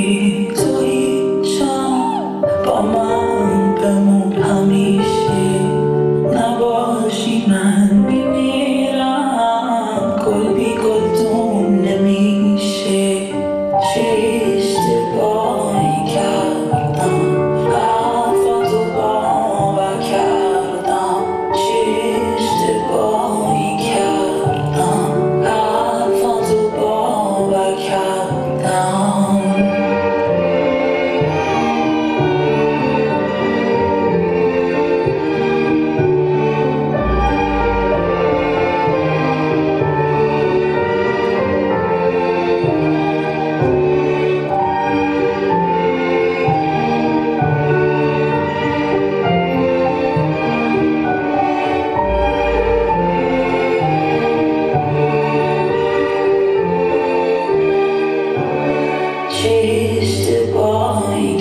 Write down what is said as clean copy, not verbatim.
توی شام با من بمون همیشه نباشی من میمیرم گل بی گلدون نمیشه چه اشتباهی کردم حرفاتو باور کردم چه اشتباهی کردم حرفاتو باور کردم چه اشتباهی